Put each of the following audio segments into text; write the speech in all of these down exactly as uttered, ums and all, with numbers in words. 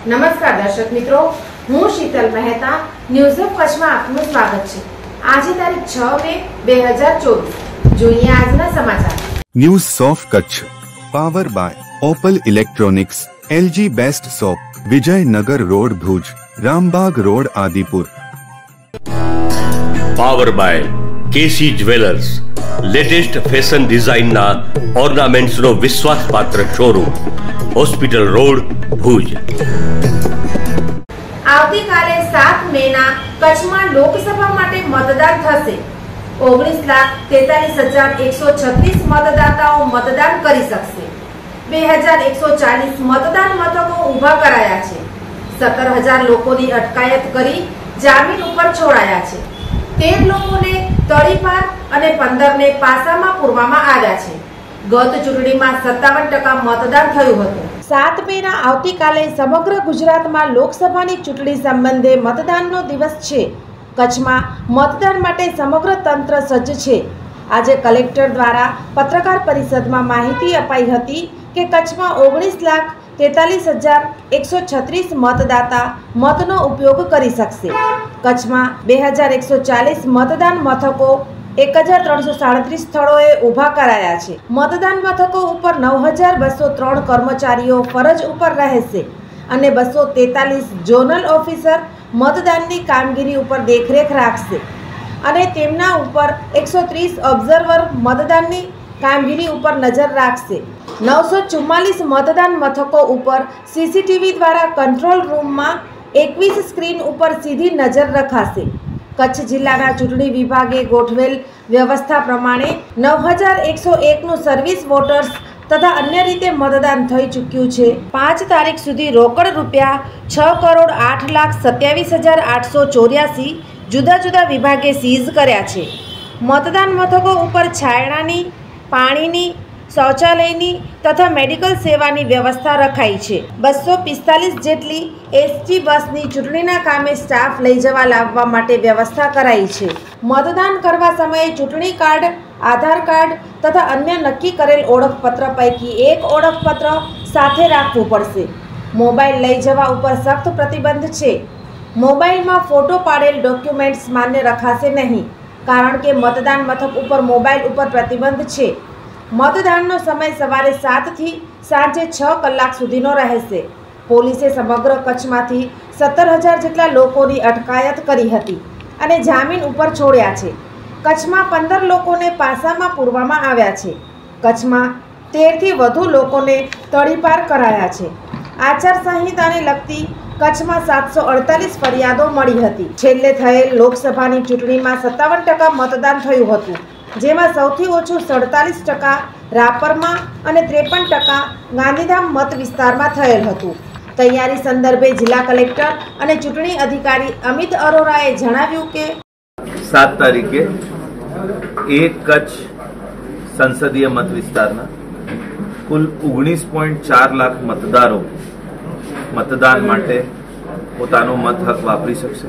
નમસ્કાર દર્શક મિત્રો, હું શીતલ મહેતા ન્યૂઝ ઓફ કચ્છમાં આપનું સ્વાગત છે। આજે તારીખ છ મે બે હજાર ચોવીસ। જોઈએ આજના સમાચાર। News of Kutch power by Opal electronics, LG best shop, Vijaynagar road Bhuj, Rambag road Adipur. Power by KC jewellers, latest fashion ડિઝાઇનના ઓર્નામેન્ટ્સનો વિશ્વાસપાત્ર શોરૂમ, હોસ્પિટલ રોડ ભુજ। આવતીકાલે સાત મે ના કચ્છમાં લોકસભા માટે મતદાન થશે। ઓગણીસ લાખ તેતાલીસ હજાર એકસો છત્રીસ મતદાતાઓ મતદાન કરી શકશે। બે હજાર એકસો ચાલીસ મતદાન મથકો ઊભા કરાયા છે। સત્તર હજાર લોકોની અટકાયત કરી જામીન ઉપર છોડાયા છે। તેર લોકોને તળીપાર અને પંદર ને પાસામાં પૂરવામાં આવ્યા છે। ગત ચૂંટણીમાં સત્તાવન ટકા મતદાન થયું હતું। સાત મે ના આવતીકાલે સમગ્ર ગુજરાતમાં લોકસભાની ચૂંટણી સંબંધે મતદાનનો દિવસ છે। કચ્છમાં મતદાન માટે સમગ્ર તંત્ર સજ્જ છે। આજે કલેક્ટર દ્વારા પત્રકાર પરિષદમાં માહિતી અપાઈ હતી કે કચ્છમાં ઓગણીસ લાખ તેતાલીસ હજાર એકસો છત્રીસ મતદાતા મતનો ઉપયોગ કરી શકશે। કચ્છમાં બે હજાર એકસો ચાલીસ મતદાન મથકો એક હજાર ત્રણસો સાડત્રીસ સ્થળોએ ઊભા કરાયા છે। મતદાન મથકો ઉપર નવ હજાર બસો ત્રણ કર્મચારીઓ ફરજ ઉપર રહેશે અને બસો તેતાલીસ ઝોનલ ઓફિસર મતદાનની કામગીરી ઉપર દેખરેખ રાખશે અને તેમના ઉપર એકસો ત્રીસ ઓબ્ઝર્વર મતદાનની કામગીરી ઉપર નજર રાખશે। નવસો ચુમ્માલીસ મતદાન મથકો ઉપર સીસીટીવી દ્વારા કંટ્રોલ રૂમમાં એકવીસ સ્ક્રીન ઉપર સીધી નજર રખાશે। કચ્છ જિલ્લાના ચૂંટણી વિભાગે ગોઠવેલ વ્યવસ્થા પ્રમાણે નવ હજાર એકસો એકનું સર્વિસ વોટર્સ તથા અન્ય રીતે મતદાન થઈ ચૂક્યું છે। પાંચ તારીખ સુધી રોકડ રૂપિયા છ કરોડ આઠ લાખ સત્યાવીસ હજાર આઠસો ચોર્યાસી જુદા જુદા વિભાગે સીઝ કર્યા છે। મતદાન મથકો ઉપર છાયણાની, પાણીની, શૌચાલયની તથા મેડિકલ સેવાની વ્યવસ્થા રખાઈ છે। બસો પિસ્તાલીસ જેટલી એસટી બસની ચૂંટણીના કામે સ્ટાફ લઈ જવા લાવવા માટે વ્યવસ્થા કરાઈ છે। મતદાન કરવા સમયે ચૂંટણી કાર્ડ, આધાર કાર્ડ તથા અન્ય નક્કી કરેલ ઓળખપત્ર પૈકી એક ઓળખપત્ર સાથે રાખવું પડશે। મોબાઈલ લઈ જવા ઉપર સખ્ત પ્રતિબંધ છે। મોબાઈલમાં ફોટો પાડેલ ડોક્યુમેન્ટ્સ માન્ય રખાશે નહીં, કારણ કે મતદાન મથક ઉપર મોબાઈલ ઉપર પ્રતિબંધ છે। મતદાનનો સમય સવારે સાતથી સાંજે છ કલાક સુધીનો રહેશે। પોલીસે સમગ્ર કચ્છમાંથી સત્તર હજાર જેટલા લોકોની અટકાયત કરી હતી અને જામીન ઉપર છોડ્યા છે। કચ્છમાં પંદર લોકોને પાસામાં પૂરવામાં આવ્યા છે। કચ્છમાં તેરથી વધુ લોકોને તળીપાર કરાયા છે। આચારસંહિતાને લગતી કચ્છમાં સાતસો અડતાલીસ ફરિયાદો મળી હતી। છેલ્લે થયેલ લોકસભાની ચૂંટણીમાં સત્તાવન ટકા મતદાન થયું હતું, જેમાં સૌથી ઓછું સડતાલીસ ટકા રાપરમાં અને ત્રેપન ટકા ગાંધીધામ મત વિસ્તારમાં થયેલ હતું। તૈયારી સંદર્ભે જિલ્લા કલેક્ટર અને ચૂંટણી અધિકારી અમિત અરોરાએ જણાવ્યું કે સાત તારીખે એક કચ્છ સંસદીય મત વિસ્તારના કુલ ઓગણીસ પોઈન્ટ ચાર લાખ મતદારો મતદાન માટે પોતાનો મત હક વાપરી શકશે।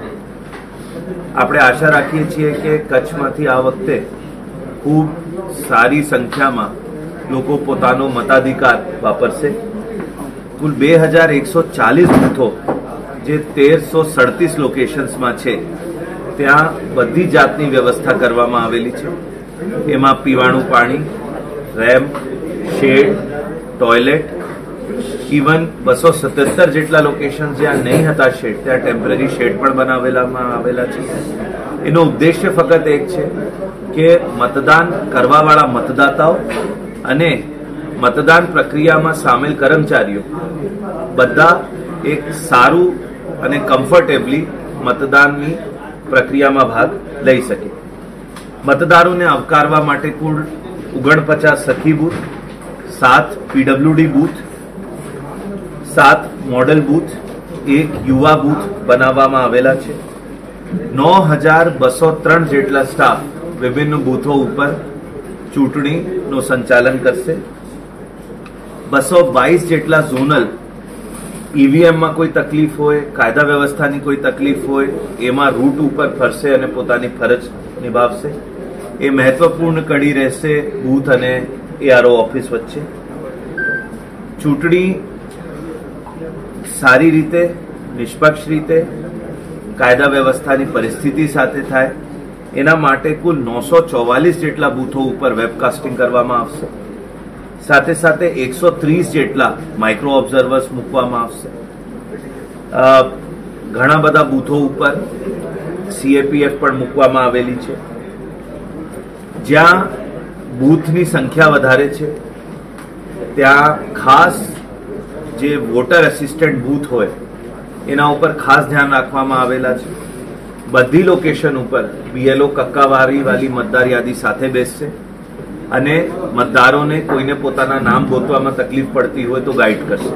આપણે આશા રાખીએ છીએ કે કચ્છમાંથી આ વખતે ખૂબ સારી સંખ્યામાં લોકો પોતાનો મતાધિકાર વાપરશે। કુલ બે હજાર એકસો ચાલીસ બૂથો જે તેરસો સડતીસ લોકેશન્સમાં છે, ત્યાં બધી જાતની વ્યવસ્થા કરવામાં આવેલી છે। એમાં પીવાનું પાણી, રેમ્પ, શેડ, ટોયલેટ, ઇવન બસો સત્તર જેટલા લોકેશન જ્યાં નહીં હતા શેડ, ત્યાં ટેમ્પરરી શેડ પણ બનાવેલામાં આવેલા છે। એનો ઉદ્દેશ્ય ફક્ત એક છે કે મતદાન કરવાવાળા મતદાતાઓ અને મતદાન પ્રક્રિયામાં સામેલ કર્મચારીઓ બધા એક સારું અને કમ્ફર્ટેબલી મતદાનની પ્રક્રિયામાં ભાગ લઈ શકે। મતદારોને આવકારવા માટે કુલ ઓગણપચાસ સખી બૂથ, સાત પીડબ્લ્યુડી બૂથ, સાત મોડેલ બૂથ, એક યુવા બૂથ બનાવવામાં આવેલા છે। નौ हजार बसो त्रण जेटला स्टाफ विभिन्न बूथों ऊपर चूंटणीનું સંચાલન કરશે। बसो बाईस जेटला ઝોનલ ईवीएम में कोई तकलीफ होय, कायदा व्यवस्थानी कोई तकलीफ होय, एमां रूट ऊपर फरसे अने पोतानी फरज निभावशे। ए महत्वपूर्ण कड़ी रहेशे बूथ अने एआरओ ऑफिस वच्चे। चूंटणी સારી રીતે, નિષ્પક્ષ રીતે, કાયદા વ્યવસ્થાની પરિસ્થિતિ સાથે થાય એના માટે કુલ નવસો ચોવાલીસ જેટલા બૂથો ઉપર વેબકાસ્ટિંગ કરવામાં આવશે. સાથે સાથે એકસો ત્રીસ જેટલા માઇક્રો ઓબ્ઝર્વર્સ મૂકવામાં આવશે. ઘણા બધા બૂથો ઉપર સીએપીએફ પણ મૂકવામાં આવેલી છે. જ્યાં બૂથની સંખ્યા વધારે છે ત્યાં ખાસ જે વોટર અસિસ્ટન્ટ બૂથ હોય એના ઉપર ખાસ ધ્યાન રાખવામાં આવેલા છે. બધી લોકેશન ઉપર બીએલઓ કક્કાવારી વાળી મતદાર યાદી સાથે બેસશે અને મતદારોને કોઈને પોતાના નામ ગોતવામાં તકલીફ પડતી હોય તો ગાઈડ કરશે.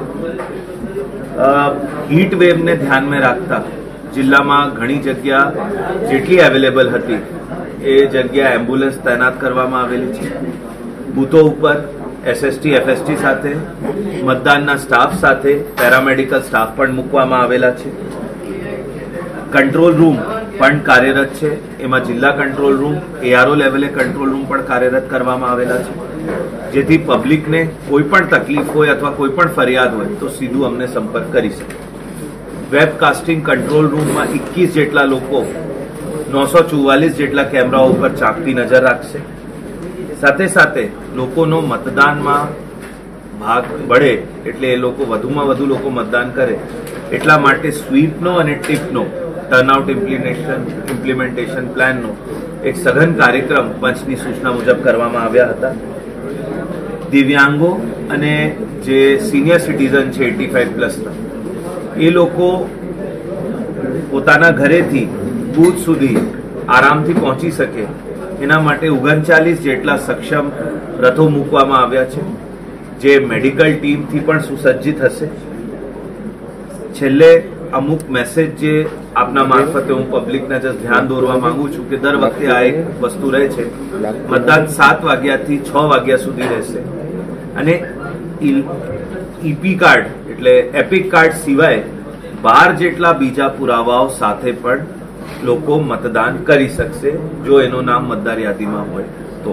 હીટ વેવને ધ્યાનમાં રાખતા જિલ્લામાં ઘણી જગ્યા જેટલી અવેલેબલ હતી એ જગ્યા એમ્બ્યુલન્સ તૈનાત કરવામાં આવેલી છે. બૂથો ઉપર એસએસટી એફએસટી સાથે મતદાનના સ્ટાફ સાથે પેરામેડિકલ સ્ટાફ પણ મૂકવામાં આવેલા છે. કંટ્રોલ રૂમ પણ કાર્યરત છે. એમાં જિલ્લા કંટ્રોલ રૂમ, એઆરઓ લેવલે કંટ્રોલ રૂમ પણ કાર્યરત કરવામાં આવેલા છે, જેથી પબ્લિકને કોઈ પણ તકલીફ હોય અથવા કોઈ પણ ફરિયાદ હોય તો સીધું અમને સંપર્ક કરી શકે. વેબકાસ્ટિંગ કંટ્રોલ રૂમમાં એકવીસ જેટલા લોકો નવસો ચુવાલીસ જેટલા કેમેરાઓ ઉપર ચાંપતી નજર રાખશે. સાથે સાથે લોકોનો મતદાનમાં ભાગ બળે એટલે એ લોકો વધુમાં વધુ લોકો મતદાન કરે એટલા માટે સ્વીપનો અને ટીપનો ટર્નઆઉટ ઇમ્પ્લિમેન્ટેશન ઇમ્પ્લિમેન્ટેશન પ્લાનનો એક સઘન કાર્યક્રમ પંચની સૂચના મુજબ કરવામાં આવ્યા હતા. દિવ્યાંગો અને જે સિનિયર સિટીઝન છે એટી ફાઈવ પ્લસના એ લોકો પોતાના ઘરેથી બૂથ સુધી આરામથી પહોંચી શકે એના માટે ઓગણચાલીસ જેટલા સક્ષમ રથો મૂકવામાં આવ્યા છે, જે મેડિકલ ટીમથી પણ સુસજ્જિત હશે. છેલ્લે અમુક મેસેજ જે આપના મારફતે હું પબ્લિકને જસ્ટ ધ્યાન દોરવા માંગુ છું કે દર વખતે આ એક વસ્તુ રહે છે. મતદાન સાત વાગ્યાથી છ વાગ્યા સુધી રહેશે અને ઈપી કાર્ડ એટલે એપિક કાર્ડ સિવાય બાર જેટલા બીજા પુરાવાઓ સાથે પણ લોકો મતદાન કરી શકશે જો એનું નામ મતદાર યાદીમાં હોય તો.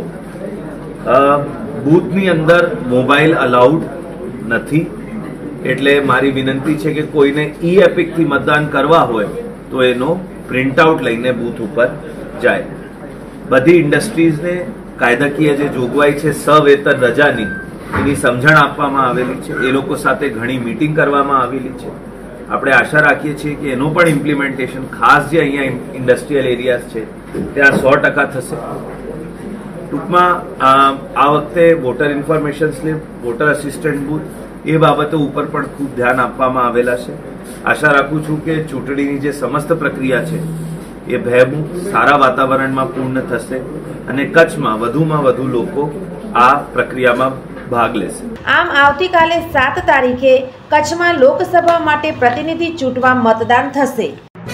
બૂથની અંદર મોબાઈલ અલાઉડ નથી, એટલે મારી વિનંતી છે કે કોઈને ઈ એપિકથી મતદાન કરવા હોય તો એનો પ્રિન્ટઆઉટ લઈને બૂથ ઉપર જાય. બધી ઇન્ડસ્ટ્રીઝને કાયદાકીય જે જોગવાઈ છે સવેતન રજાની એની સમજણ આપવામાં આવેલી છે. એ લોકો સાથે ઘણી મીટિંગ કરવામાં આવેલી છે. આપણે આશા રાખીએ છીએ કે એનું પણ ઇમ્પ્લિમેન્ટેશન ખાસ જે અહીંયા ઇન્ડસ્ટ્રીયલ એરિયાઝ છે ત્યાં સો ટકા થશે. ટૂંકમાં આ વખતે voter information slip, voter assistant booth એ બાબતો ઉપર પણ ખૂબ ધ્યાન આપવામાં આવેલા છે. આશા રાખું છું કે ચૂંટણીની જે સમસ્ત પ્રક્રિયા છે એ ભયમુક્ત સારા વાતાવરણમાં પૂર્ણ થશે અને કચ્છમાં વધુમાં વધુ લોકો આ પ્રક્રિયામાં ભાગ લેશે. આમ આવતીકાલે સાત તારીખે કચ્છમાં લોકસભા માટે પ્રતિનિધિ ચૂંટવા મતદાન થશે.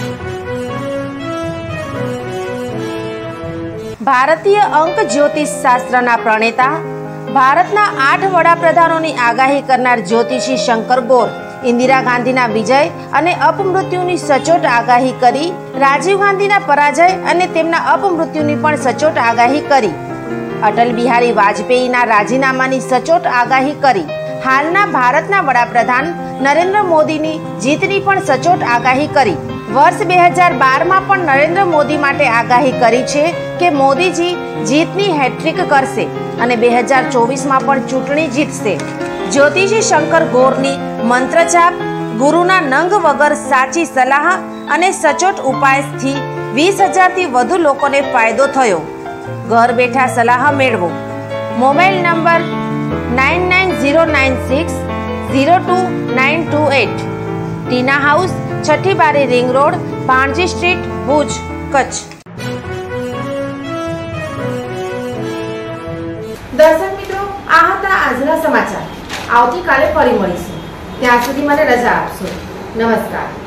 ભારતીય અંક જ્યોતિષ શાસ્ત્રના પ્રણેતા, ભારતના આઠ વડાપ્રધાનોની આગાહી કરનાર જ્યોતિષી શંકર ગોર ઇન્દિરા ગાંધીના વિજય અને અપમૃત્યુની સચોટ આગાહી કરી, રાજીવ ગાંધીના પરાજય અને તેમના અપમૃત્યુની પણ સચોટ આગાહી કરી, અટલ બિહારી વાજપેયીના રાજીનામાની સચોટ આગાહી કરી, હાલના ભારતના વડાપ્રધાન નરેન્દ્ર મોદીની જીતની પણ સચોટ આગાહી કરી. વર્ષ બે હજાર બારમાં પણ નરેન્દ્ર મોદી માટે આગાહી કરી છે કે મોદીજી જીતની હેટ્રિક કરશે અને બે હજાર ચોવીસમાં પણ ચૂંટણી જીતશે. જ્યોતિષી શંકર ગોરની મંત્રજાપ, ગુરુના નંગ વગર સાચી સલાહ અને સચોટ ઉપાયથી વીસ હજારથી વધુ લોકોને ફાયદો થયો. ઘર બેઠા સલાહ મેળવો. Mobile number nine nine zero nine six zero two nine two eight. Tina house, છઠ્ઠી બારી ring road, Bhanji street, Bhuj, Kutch. દર્શક મિત્રો, આ હતા આજના સમાચાર. આવતીકાલે ફરી મળીશું. ત્યાં સુધી મને રજા આપશો. નમસ્કાર.